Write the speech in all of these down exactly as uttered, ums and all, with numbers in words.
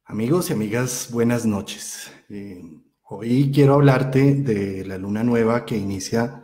Amigos y amigas, buenas noches. Eh, hoy quiero hablarte de la luna nueva que inicia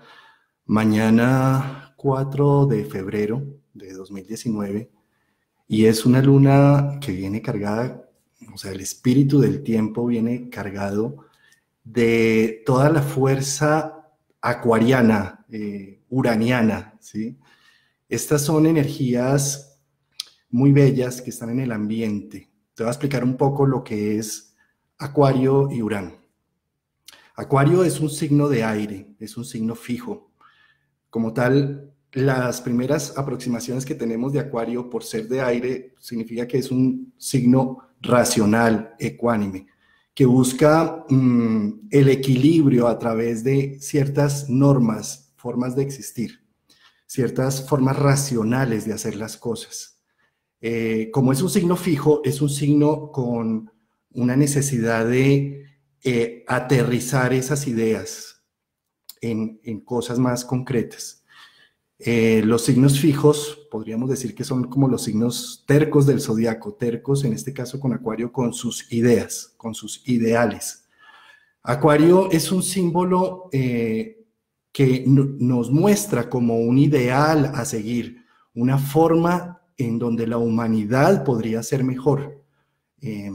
mañana cuatro de febrero de dos mil diecinueve y es una luna que viene cargada, o sea, el espíritu del tiempo viene cargado de toda la fuerza acuariana, eh, uraniana, ¿sí? Estas son energías muy bellas que están en el ambiente. Te voy a explicar un poco lo que es Acuario y Urano. Acuario es un signo de aire, es un signo fijo. Como tal, las primeras aproximaciones que tenemos de Acuario por ser de aire significa que es un signo racional, ecuánime, que busca mmm, el equilibrio a través de ciertas normas, formas de existir, ciertas formas racionales de hacer las cosas. Eh, como es un signo fijo, es un signo con una necesidad de eh, aterrizar esas ideas en, en cosas más concretas. Eh, los signos fijos, podríamos decir que son como los signos tercos del zodiaco, tercos en este caso con Acuario, con sus ideas, con sus ideales. Acuario es un símbolo eh, que no, nos muestra como un ideal a seguir, una forma en donde la humanidad podría ser mejor. Eh,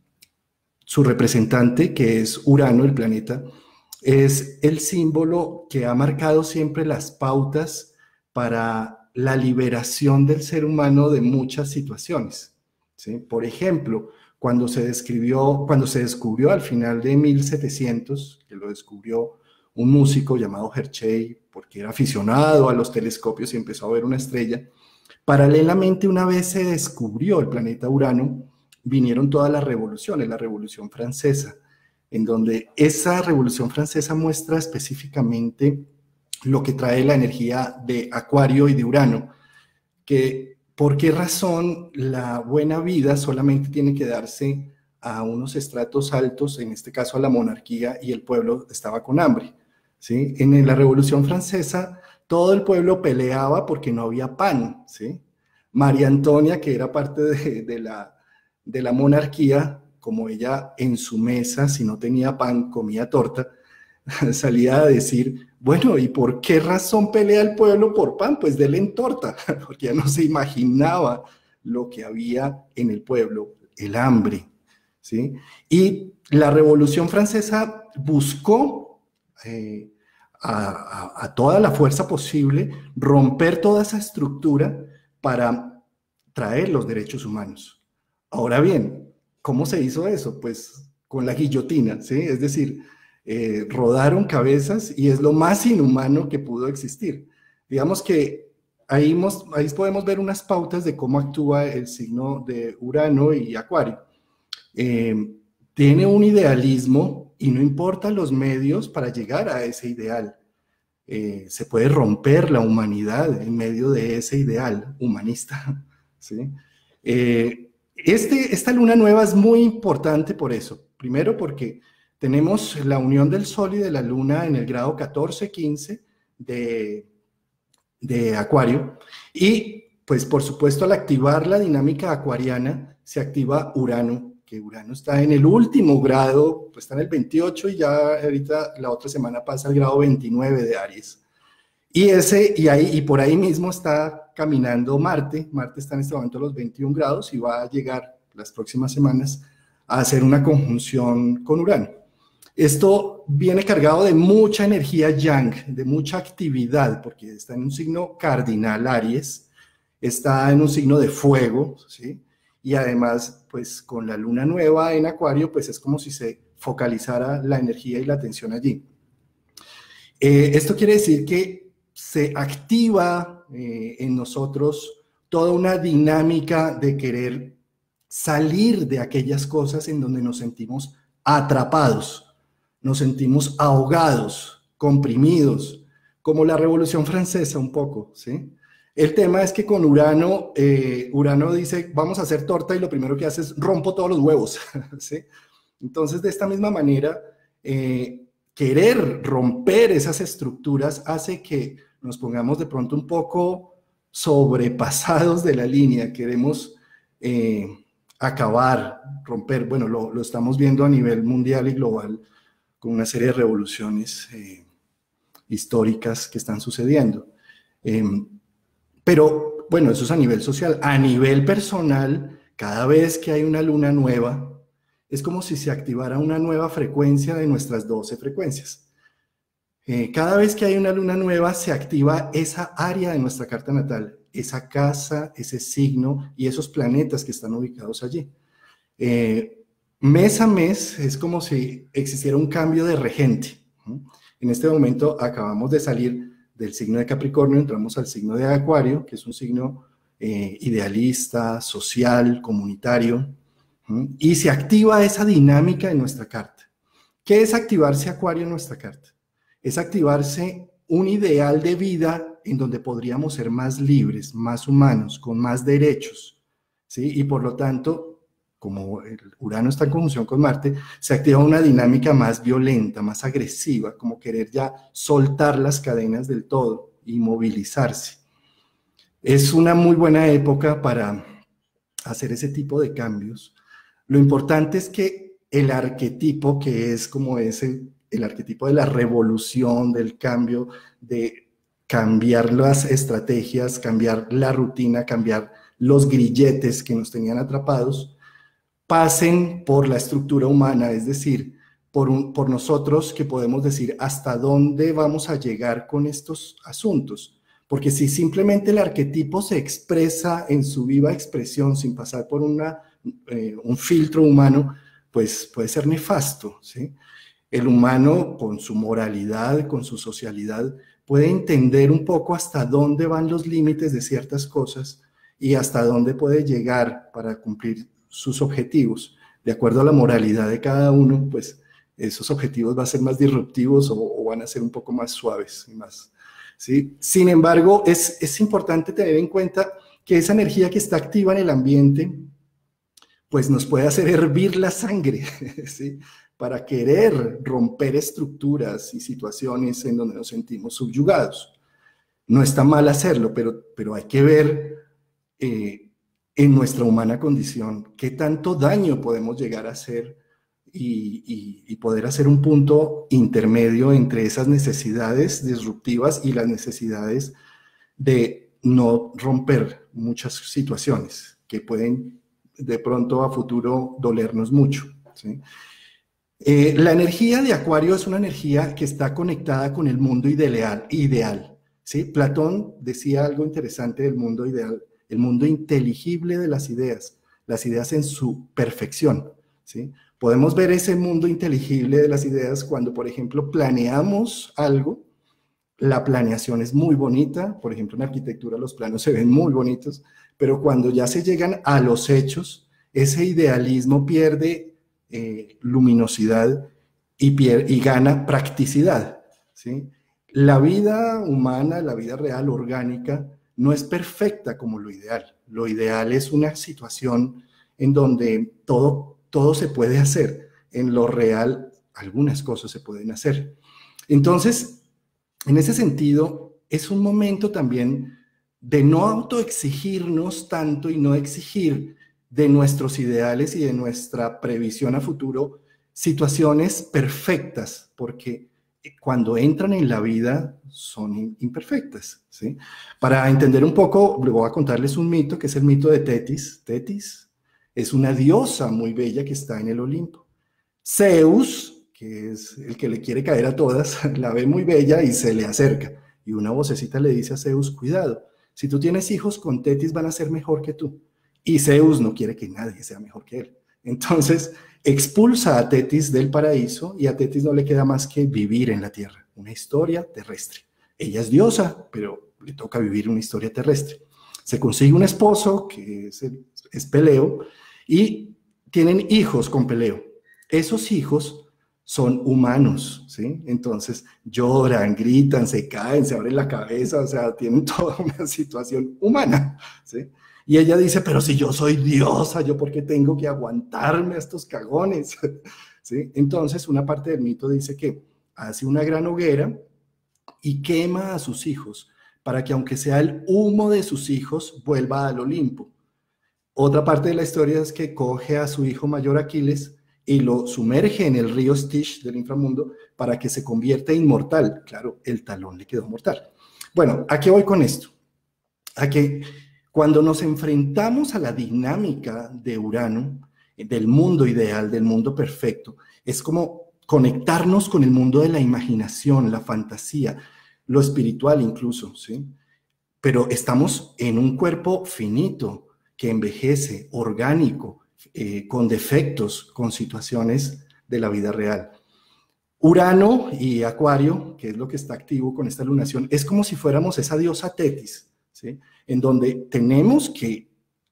su representante, que es Urano, el planeta, es el símbolo que ha marcado siempre las pautas para la liberación del ser humano de muchas situaciones, ¿sí? Por ejemplo, cuando se describió, cuando se descubrió al final de mil setecientos, que lo descubrió un músico llamado Hershey, porque era aficionado a los telescopios y empezó a ver una estrella. Paralelamente, una vez se descubrió el planeta Urano, vinieron todas las revoluciones, la Revolución Francesa, en donde esa Revolución Francesa muestra específicamente lo que trae la energía de Acuario y de Urano, que por qué razón la buena vida solamente tiene que darse a unos estratos altos, en este caso a la monarquía, y el pueblo estaba con hambre, ¿sí? En la Revolución Francesa todo el pueblo peleaba porque no había pan, ¿sí? María Antonia, que era parte de, de, la, de la monarquía, como ella en su mesa, si no tenía pan, comía torta, salía a decir, bueno, ¿y por qué razón pelea el pueblo por pan? Pues denle en torta, porque ya no se imaginaba lo que había en el pueblo, el hambre, ¿sí? Y la Revolución Francesa buscó eh, a, a, a toda la fuerza posible romper toda esa estructura para traer los derechos humanos. Ahora bien, ¿cómo se hizo eso? Pues con la guillotina, ¿sí? Es decir, eh, rodaron cabezas y es lo más inhumano que pudo existir. Digamos que ahí, mos, ahí podemos ver unas pautas de cómo actúa el signo de Urano y Acuario. Eh, tiene un idealismo y no importa los medios para llegar a ese ideal. Eh, se puede romper la humanidad en medio de ese ideal humanista, ¿sí? Eh, este, esta luna nueva es muy importante por eso. Primero porque tenemos la unión del Sol y de la Luna en el grado catorce quince de, de Acuario y pues por supuesto al activar la dinámica acuariana se activa Urano, que Urano está en el último grado, pues está en el veintiocho y ya ahorita la otra semana pasa al grado veintinueve de Aries. Y, ese, y, ahí, y por ahí mismo está caminando Marte. Marte está en este momento a los veintiún grados y va a llegar las próximas semanas a hacer una conjunción con Urano. Esto viene cargado de mucha energía yang, de mucha actividad, porque está en un signo cardinal Aries, está en un signo de fuego, ¿sí? Y además, pues con la luna nueva en Acuario, pues es como si se focalizara la energía y la atención allí. Eh, esto quiere decir que se activa eh, en nosotros toda una dinámica de querer salir de aquellas cosas en donde nos sentimos atrapados, nos sentimos ahogados, comprimidos, como la Revolución Francesa un poco, ¿sí? El tema es que con Urano, eh, Urano dice, vamos a hacer torta y lo primero que hace es rompo todos los huevos, ¿sí? Entonces, de esta misma manera, eh, querer romper esas estructuras hace que nos pongamos de pronto un poco sobrepasados de la línea, queremos eh, acabar, romper, bueno, lo, lo estamos viendo a nivel mundial y global con una serie de revoluciones eh, históricas que están sucediendo. Eh, pero, bueno, eso es a nivel social. A nivel personal, cada vez que hay una luna nueva, es como si se activara una nueva frecuencia de nuestras doce frecuencias. Eh, cada vez que hay una luna nueva, se activa esa área de nuestra carta natal, esa casa, ese signo y esos planetas que están ubicados allí. Eh, mes a mes es como si existiera un cambio de regente. En este momento acabamos de salir del signo de Capricornio, entramos al signo de Acuario, que es un signo eh, idealista, social, comunitario, y se activa esa dinámica en nuestra carta. ¿Qué es activarse Acuario en nuestra carta? Es activarse un ideal de vida en donde podríamos ser más libres, más humanos, con más derechos, ¿sí? Y por lo tanto, como el Urano está en conjunción con Marte, se activa una dinámica más violenta, más agresiva, como querer ya soltar las cadenas del todo y movilizarse. Es una muy buena época para hacer ese tipo de cambios. Lo importante es que el arquetipo, que es como ese, el arquetipo de la revolución, del cambio, de cambiar las estrategias, cambiar la rutina, cambiar los grilletes que nos tenían atrapados, pasen por la estructura humana, es decir, por, un, por nosotros que podemos decir hasta dónde vamos a llegar con estos asuntos. Porque si simplemente el arquetipo se expresa en su viva expresión sin pasar por una, eh, un filtro humano, pues puede ser nefasto, ¿sí? El humano, con su moralidad, con su socialidad, puede entender un poco hasta dónde van los límites de ciertas cosas y hasta dónde puede llegar para cumplir sus objetivos. De acuerdo a la moralidad de cada uno, pues esos objetivos van a ser más disruptivos o, o van a ser un poco más suaves y más... ¿sí? Sin embargo, es, es importante tener en cuenta que esa energía que está activa en el ambiente, pues nos puede hacer hervir la sangre, ¿sí? Para querer romper estructuras y situaciones en donde nos sentimos subyugados. No está mal hacerlo, pero, pero hay que ver eh, en nuestra humana condición qué tanto daño podemos llegar a hacer Y, y, y poder hacer un punto intermedio entre esas necesidades disruptivas y las necesidades de no romper muchas situaciones que pueden de pronto a futuro dolernos mucho, ¿sí? Eh, la energía de Acuario es una energía que está conectada con el mundo ideal, ideal, ¿sí? Platón decía algo interesante del mundo ideal, el mundo inteligible de las ideas, las ideas en su perfección, ¿sí? Podemos ver ese mundo inteligible de las ideas cuando, por ejemplo, planeamos algo. La planeación es muy bonita, por ejemplo, en arquitectura los planos se ven muy bonitos, pero cuando ya se llegan a los hechos, ese idealismo pierde eh, luminosidad y, pierde, y gana practicidad, ¿sí? La vida humana, la vida real, orgánica, no es perfecta como lo ideal. Lo ideal es una situación en donde todo Todo se puede hacer. En lo real, algunas cosas se pueden hacer. Entonces, en ese sentido, es un momento también de no autoexigirnos tanto y no exigir de nuestros ideales y de nuestra previsión a futuro situaciones perfectas, porque cuando entran en la vida son imperfectas, ¿sí? Para entender un poco, voy a contarles un mito, que es el mito de Tetis. Tetis es una diosa muy bella que está en el Olimpo. Zeus, que es el que le quiere caer a todas, la ve muy bella y se le acerca. Y una vocecita le dice a Zeus, cuidado, si tú tienes hijos con Tetis van a ser mejor que tú. Y Zeus no quiere que nadie sea mejor que él. Entonces expulsa a Tetis del paraíso y a Tetis no le queda más que vivir en la tierra, una historia terrestre. Ella es diosa, pero le toca vivir una historia terrestre. Se consigue un esposo, que es, el, es Peleo, y tienen hijos con Peleo. Esos hijos son humanos, ¿sí? Entonces lloran, gritan, se caen, se abren la cabeza, o sea, tienen toda una situación humana, ¿sí? Y ella dice, pero si yo soy diosa, ¿yo por qué tengo que aguantarme a estos cagones? ¿Sí? Entonces, una parte del mito dice que hace una gran hoguera y quema a sus hijos para que aunque sea el humo de sus hijos, vuelva al Olimpo. Otra parte de la historia es que coge a su hijo mayor Aquiles y lo sumerge en el río Styx del inframundo para que se convierta inmortal. Claro, el talón le quedó mortal. Bueno, ¿a qué voy con esto? A que cuando nos enfrentamos a la dinámica de Urano, del mundo ideal, del mundo perfecto, es como conectarnos con el mundo de la imaginación, la fantasía, lo espiritual incluso, ¿sí? Pero estamos en un cuerpo finito, que envejece, orgánico, eh, con defectos, con situaciones de la vida real. Urano y Acuario, que es lo que está activo con esta lunación, es como si fuéramos esa diosa Tetis, ¿sí? En donde tenemos que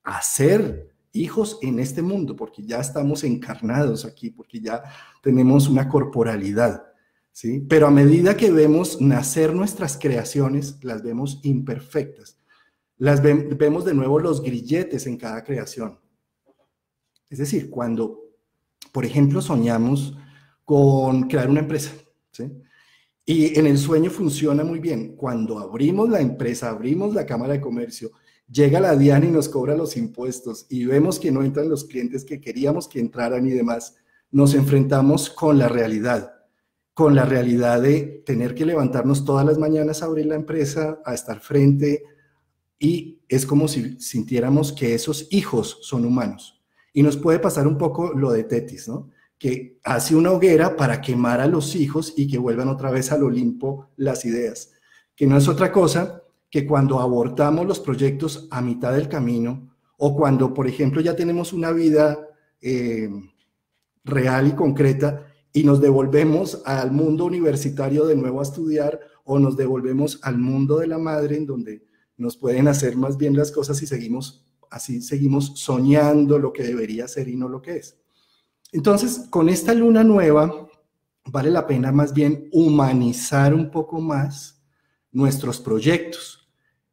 hacer hijos en este mundo, porque ya estamos encarnados aquí, porque ya tenemos una corporalidad, ¿sí? Pero a medida que vemos nacer nuestras creaciones, las vemos imperfectas. Las ve vemos de nuevo los grilletes en cada creación. Es decir, cuando, por ejemplo, soñamos con crear una empresa, ¿sí? Y en el sueño funciona muy bien. Cuando abrimos la empresa, abrimos la Cámara de Comercio, llega la DIAN y nos cobra los impuestos y vemos que no entran los clientes que queríamos que entraran y demás, nos enfrentamos con la realidad, con la realidad de tener que levantarnos todas las mañanas a abrir la empresa, a estar frente, y es como si sintiéramos que esos hijos son humanos. Y nos puede pasar un poco lo de Tetis, ¿no? Que hace una hoguera para quemar a los hijos y que vuelvan otra vez al Olimpo las ideas, que no es otra cosa que cuando abortamos los proyectos a mitad del camino, o cuando, por ejemplo, ya tenemos una vida eh, real y concreta y nos devolvemos al mundo universitario de nuevo a estudiar, o nos devolvemos al mundo de la madre, en donde nos pueden hacer más bien las cosas y seguimos, así seguimos soñando lo que debería ser y no lo que es. Entonces, con esta luna nueva, vale la pena más bien humanizar un poco más nuestros proyectos,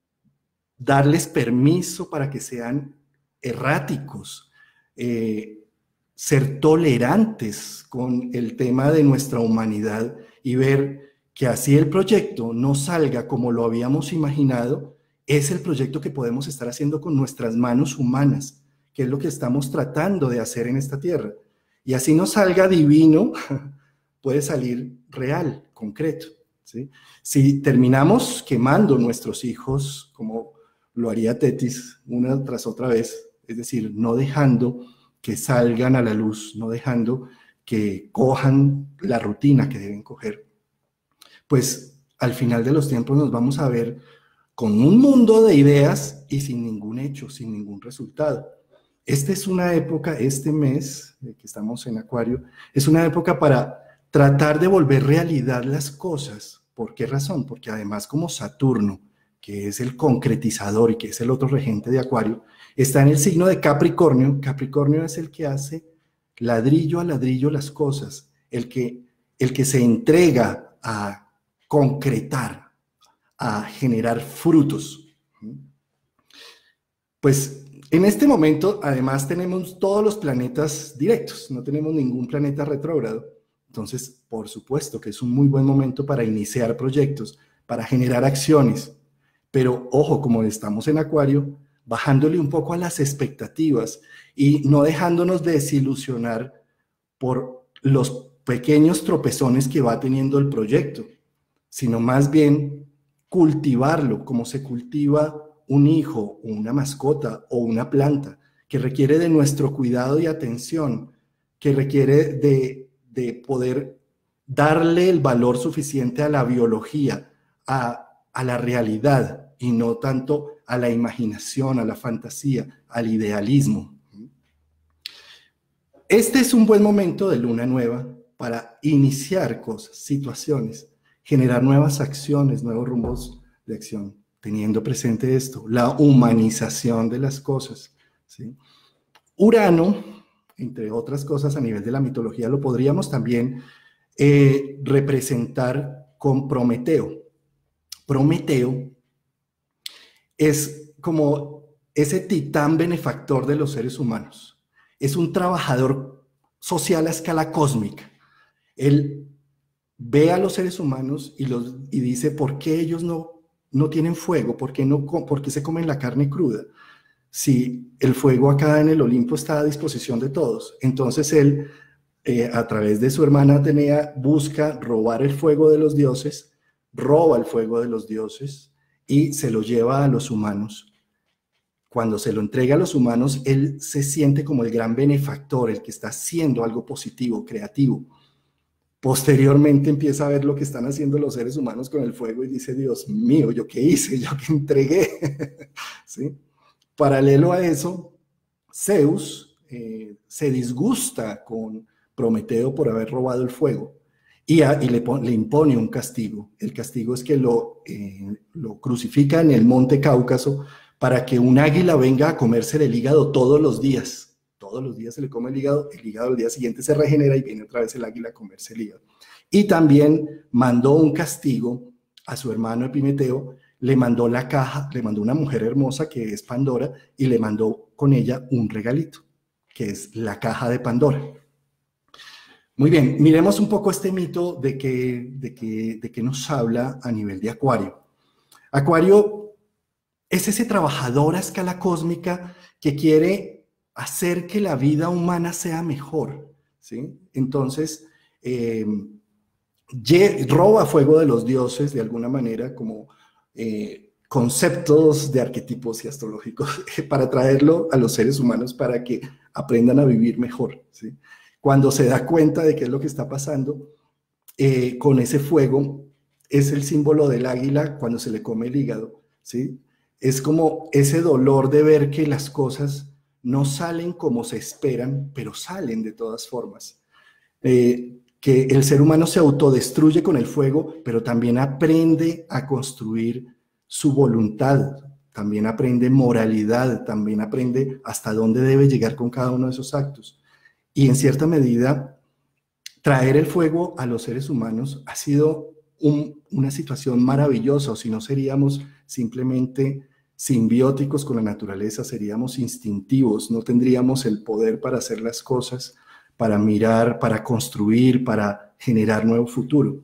darles permiso para que sean erráticos, eh, ser tolerantes con el tema de nuestra humanidad y ver que así el proyecto no salga como lo habíamos imaginado, es el proyecto que podemos estar haciendo con nuestras manos humanas, que es lo que estamos tratando de hacer en esta tierra. Y así no salga divino, puede salir real, concreto, ¿sí? Si terminamos quemando nuestros hijos, como lo haría Tetis una tras otra vez, es decir, no dejando que salgan a la luz, no dejando que cojan la rutina que deben coger, pues al final de los tiempos nos vamos a ver con un mundo de ideas y sin ningún hecho, sin ningún resultado. Esta es una época, este mes que estamos en Acuario, es una época para tratar de volver realidad las cosas. ¿Por qué razón? Porque además como Saturno, que es el concretizador y que es el otro regente de Acuario, está en el signo de Capricornio. Capricornio es el que hace ladrillo a ladrillo las cosas, el que, el que se entrega a concretar, a generar frutos. Pues en este momento, además, tenemos todos los planetas directos, no tenemos ningún planeta retrógrado. Entonces, por supuesto que es un muy buen momento para iniciar proyectos, para generar acciones. Pero, ojo, como estamos en Acuario, bajándole un poco a las expectativas y no dejándonos desilusionar por los pequeños tropezones que va teniendo el proyecto, sino más bien cultivarlo como se cultiva un hijo, o una mascota o una planta, que requiere de nuestro cuidado y atención, que requiere de, de poder darle el valor suficiente a la biología, a, a la realidad, y no tanto a la imaginación, a la fantasía, al idealismo. Este es un buen momento de luna nueva para iniciar cosas, situaciones, generar nuevas acciones, nuevos rumbos de acción, teniendo presente esto, la humanización de las cosas, ¿sí? Urano, entre otras cosas a nivel de la mitología, lo podríamos también eh, representar con Prometeo. Prometeo es como ese titán benefactor de los seres humanos. Es un trabajador social a escala cósmica. Él ve a los seres humanos y, los, y dice, ¿por qué ellos no, no tienen fuego? ¿Por qué, no, ¿Por qué se comen la carne cruda? si el fuego acá en el Olimpo está a disposición de todos? Entonces él, eh, a través de su hermana Atenea, busca robar el fuego de los dioses, roba el fuego de los dioses y se lo lleva a los humanos. Cuando se lo entrega a los humanos, él se siente como el gran benefactor, el que está haciendo algo positivo, creativo. Posteriormente empieza a ver lo que están haciendo los seres humanos con el fuego y dice, Dios mío, ¿yo qué hice? ¿Yo qué entregué? ¿Sí? Paralelo a eso, Zeus eh, se disgusta con Prometeo por haber robado el fuego y, a, y le, le impone un castigo. El castigo es que lo, eh, lo crucifica en el monte Cáucaso para que un águila venga a comerse el hígado todos los días. Todos los días se le come el hígado, el hígado al día siguiente se regenera y viene otra vez el águila a comerse el hígado. Y también mandó un castigo a su hermano Epimeteo, le mandó la caja, le mandó una mujer hermosa que es Pandora y le mandó con ella un regalito, que es la caja de Pandora. Muy bien, miremos un poco este mito de que, de que, de que nos habla a nivel de Acuario. Acuario es ese trabajador a escala cósmica que quiere hacer que la vida humana sea mejor, ¿sí? Entonces, eh, roba fuego de los dioses de alguna manera como eh, conceptos de arquetipos y astrológicos para traerlo a los seres humanos para que aprendan a vivir mejor, ¿sí? Cuando se da cuenta de qué es lo que está pasando, eh, con ese fuego es el símbolo del águila cuando se le come el hígado, ¿sí? Es como ese dolor de ver que las cosas no salen como se esperan, pero salen de todas formas. Eh, que el ser humano se autodestruye con el fuego, pero también aprende a construir su voluntad, también aprende moralidad, también aprende hasta dónde debe llegar con cada uno de esos actos. Y en cierta medida, traer el fuego a los seres humanos ha sido un, una situación maravillosa, o si no seríamos simplemente simbióticos con la naturaleza, seríamos instintivos, no tendríamos el poder para hacer las cosas, para mirar, para construir, para generar nuevo futuro.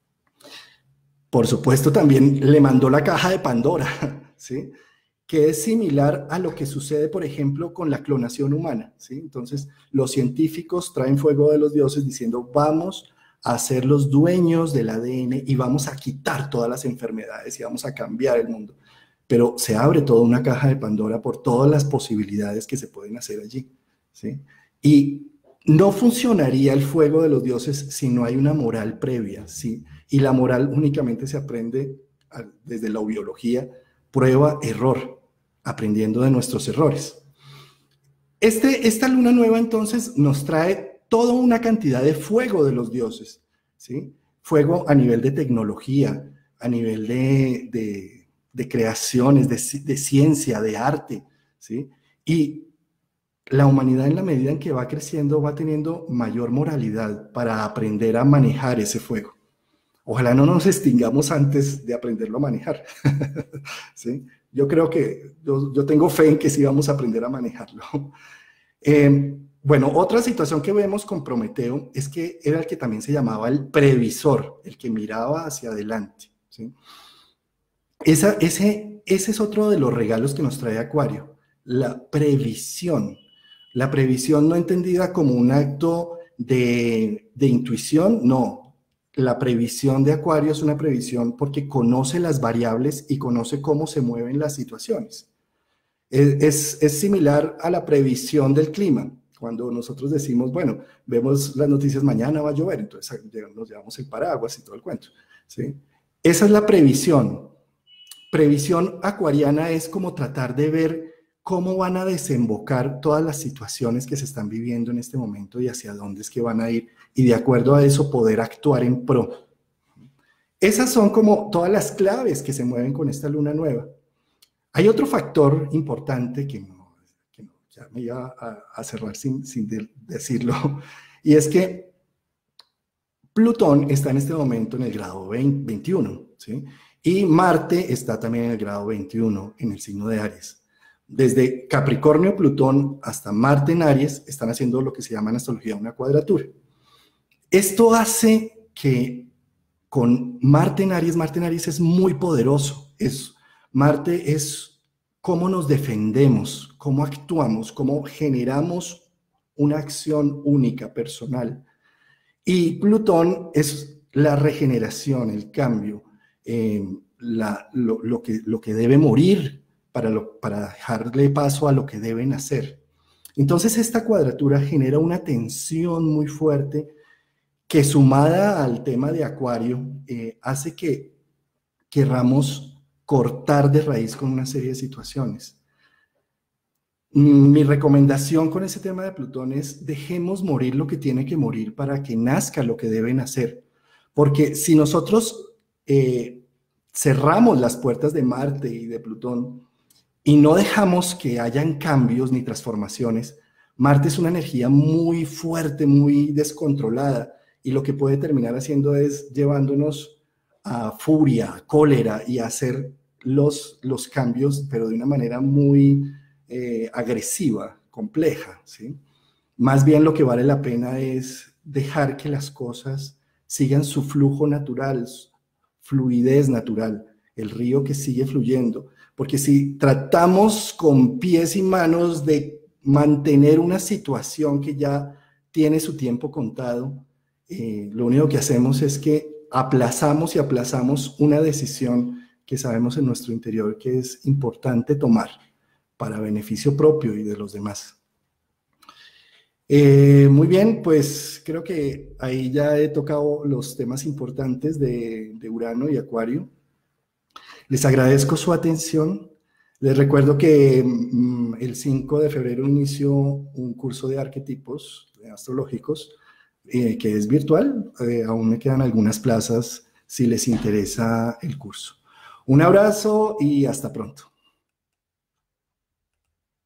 Por supuesto, también le mandó la caja de Pandora, ¿sí? Que es similar a lo que sucede, por ejemplo, con la clonación humana, ¿sí? Entonces, los científicos traen fuego de los dioses diciendo, vamos a ser los dueños del A D N y vamos a quitar todas las enfermedades y vamos a cambiar el mundo. Pero se abre toda una caja de Pandora por todas las posibilidades que se pueden hacer allí, ¿sí? Y no funcionaría el fuego de los dioses si no hay una moral previa, ¿sí? Y la moral únicamente se aprende desde la biología, prueba, error, aprendiendo de nuestros errores. Este, esta luna nueva entonces nos trae toda una cantidad de fuego de los dioses, ¿sí? Fuego a nivel de tecnología, a nivel de... de de creaciones, de, de ciencia, de arte, ¿sí? Y la humanidad en la medida en que va creciendo va teniendo mayor moralidad para aprender a manejar ese fuego. Ojalá no nos extingamos antes de aprenderlo a manejar, ¿sí? Yo creo que, yo, yo tengo fe en que sí vamos a aprender a manejarlo. Eh, bueno, otra situación que vemos con Prometeo es que era el que también se llamaba el previsor, el que miraba hacia adelante, ¿sí? Esa, ese, ese es otro de los regalos que nos trae Acuario, la previsión. La previsión no entendida como un acto de, de intuición, no. La previsión de Acuario es una previsión porque conoce las variables y conoce cómo se mueven las situaciones. Es, es, es similar a la previsión del clima. Cuando nosotros decimos, bueno, vemos las noticias, mañana va a llover, entonces nos llevamos el paraguas y todo el cuento, ¿sí? Esa es la previsión. Previsión acuariana es como tratar de ver cómo van a desembocar todas las situaciones que se están viviendo en este momento y hacia dónde es que van a ir, y de acuerdo a eso poder actuar en pro. Esas son como todas las claves que se mueven con esta luna nueva. Hay otro factor importante que, no, que no, ya me iba a, a cerrar sin, sin de, decirlo, y es que Plutón está en este momento en el grado veinte, veintiuno, ¿sí? Y Marte está también en el grado veintiuno, en el signo de Aries. Desde Capricornio, Plutón, hasta Marte en Aries, están haciendo lo que se llama en astrología una cuadratura. Esto hace que con Marte en Aries, Marte en Aries es muy poderoso. Es, Marte es cómo nos defendemos, cómo actuamos, cómo generamos una acción única, personal. Y Plutón es la regeneración, el cambio, eh, la, lo, lo, que, lo que debe morir para, lo, para dejarle paso a lo que debe nacer. Entonces esta cuadratura genera una tensión muy fuerte que, sumada al tema de Acuario, eh, hace que querramos cortar de raíz con una serie de situaciones. Mi recomendación con ese tema de Plutón es: dejemos morir lo que tiene que morir para que nazca lo que debe nacer. Porque si nosotros eh, cerramos las puertas de Marte y de Plutón y no dejamos que hayan cambios ni transformaciones, Marte es una energía muy fuerte, muy descontrolada, y lo que puede terminar haciendo es llevándonos a furia, a cólera, y a hacer los, los cambios, pero de una manera muy eh, agresiva, compleja, ¿sí? Más bien lo que vale la pena es dejar que las cosas sigan su flujo natural, fluidez natural, el río que sigue fluyendo. Porque si tratamos con pies y manos de mantener una situación que ya tiene su tiempo contado, eh, lo único que hacemos es que aplazamos y aplazamos una decisión que sabemos en nuestro interior que es importante tomar para beneficio propio y de los demás. Eh, muy bien, pues creo que ahí ya he tocado los temas importantes de, de Urano y Acuario. Les agradezco su atención. Les recuerdo que mmm, el cinco de febrero inició un curso de arquetipos astrológicos eh, que es virtual. Eh, aún me quedan algunas plazas si les interesa el curso. Un abrazo y hasta pronto.